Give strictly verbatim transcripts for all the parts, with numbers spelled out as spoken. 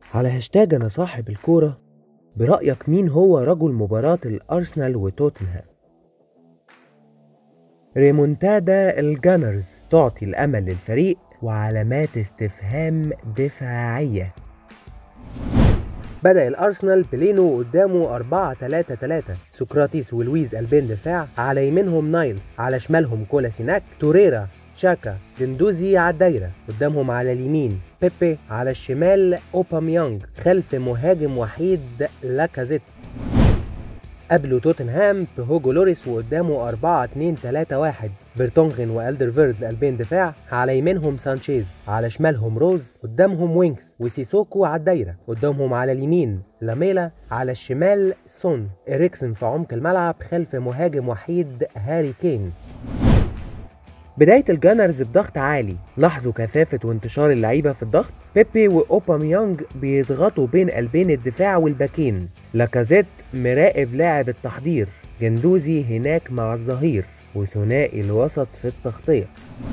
على هاشتاج أنا صاحب الكورة، برأيك مين هو رجل مباراة الأرسنال وتوتنهام؟ ريمونتادا الجانرز تعطي الأمل للفريق وعلامات استفهام دفاعية. بدأ الأرسنال بلينو قدامه أربعة تلاتة تلاتة، سقراطيس ولويز قلبين دفاع، على يمينهم نايلز، على شمالهم كولاسيناك، توريرا، تشاكا، جندوزي على الدايرة، قدامهم على اليمين بيبي، على الشمال أوباميانج، خلف مهاجم وحيد لاكازيت. قبله توتنهام بهوجو لوريس وقدامه أربعة اتنين تلاتة واحد، فيرتونغن والدرفيرد قلبين دفاع، على يمينهم سانشيز، على شمالهم روز، قدامهم وينكس وسيسوكو على الدايره، قدامهم على اليمين لاميلا، على الشمال سون، إريكسن في عمق الملعب خلف مهاجم وحيد هاري كين. بداية الجانرز بضغط عالي، لاحظوا كثافة وانتشار اللعيبة في الضغط. بيبي وأوباميانج بيضغطوا بين قلبين الدفاع والباكين، لاكازيت مراقب لاعب التحضير، جندوزي هناك مع الظهير، وثنائي الوسط في التغطية.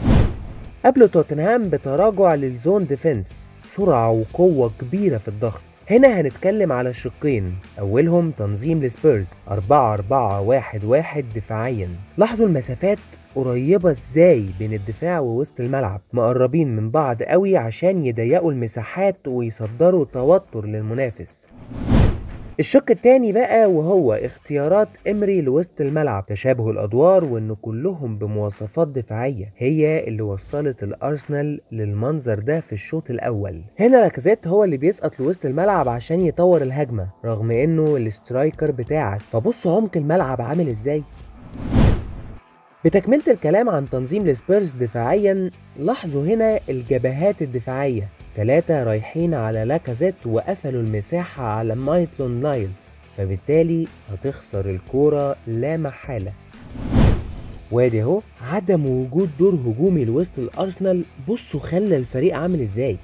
قبل توتنهام بتراجع للزون ديفنس، سرعة وقوة كبيرة في الضغط. هنا هنتكلم على شقين، أولهم تنظيم السبيرز أربعة أربعة واحد واحد دفاعيا. لاحظوا المسافات قريبة ازاي بين الدفاع ووسط الملعب، مقربين من بعض قوي عشان يضيقوا المساحات ويصدروا توتر للمنافس. الشق التاني بقى وهو اختيارات إمري لوسط الملعب، تشابه الأدوار وإن كلهم بمواصفات دفاعية هي اللي وصلت الأرسنال للمنظر ده في الشوط الأول. هنا لاكازيت هو اللي بيسقط لوسط الملعب عشان يطور الهجمة رغم إنه الاسترايكر بتاعك، فبصوا عمق الملعب عامل إزاي. بتكملة الكلام عن تنظيم السبيرز دفاعيا، لاحظوا هنا الجبهات الدفاعية، ثلاثة رايحين على لاكازيت وقفلوا المساحة على مايتلون نايلز، فبالتالي هتخسر الكورة لا محالة. وادي اهو عدم وجود دور هجومي لوسط الأرسنال، بصوا خلى الفريق عامل ازاي.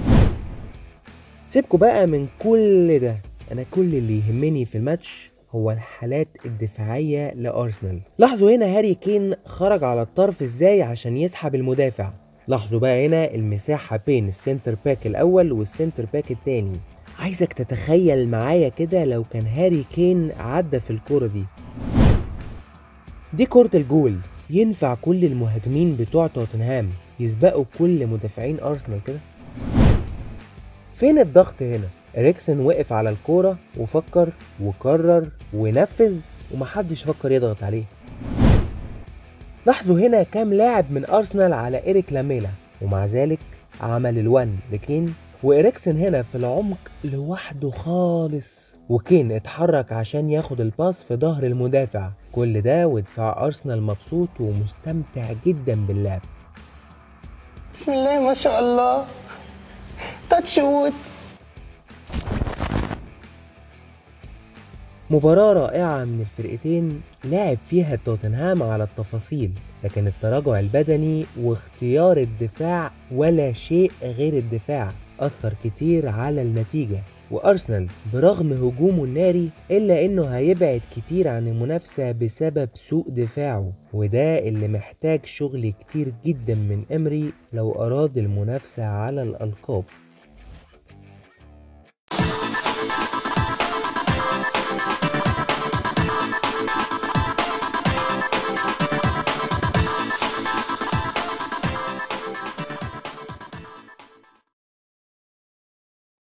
سيبكوا بقى من كل ده، انا كل اللي يهمني في الماتش هو الحالات الدفاعية لأرسنال. لاحظوا هنا هاري كين خرج على الطرف ازاي عشان يسحب المدافع. لاحظوا بقى هنا المساحة بين السنتر باك الأول والسنتر باك التاني. عايزك تتخيل معايا كده لو كان هاري كين عدى في الكورة دي. دي كورة الجول، ينفع كل المهاجمين بتوع توتنهام يسبقوا كل مدافعين أرسنال كده؟ فين الضغط هنا؟ إريكسن وقف على الكورة وفكر وقرر ونفذ ومحدش فكر يضغط عليه. لاحظوا هنا كام لاعب من أرسنال على إيريك لاميلا، ومع ذلك عمل الوان لكين، وإريكسن هنا في العمق لوحده خالص، وكين اتحرك عشان ياخد الباس في ظهر المدافع. كل ده ودفاع أرسنال مبسوط ومستمتع جدا باللعب. بسم الله ما شاء الله، تاتشوت. مباراة رائعة من الفرقتين، لعب فيها توتنهام على التفاصيل، لكن التراجع البدني واختيار الدفاع ولا شيء غير الدفاع أثر كتير على النتيجة. وأرسنال برغم هجومه الناري إلا إنه هيبعد كتير عن المنافسة بسبب سوء دفاعه، وده اللي محتاج شغل كتير جدا من إمري لو أراد المنافسة على الألقاب.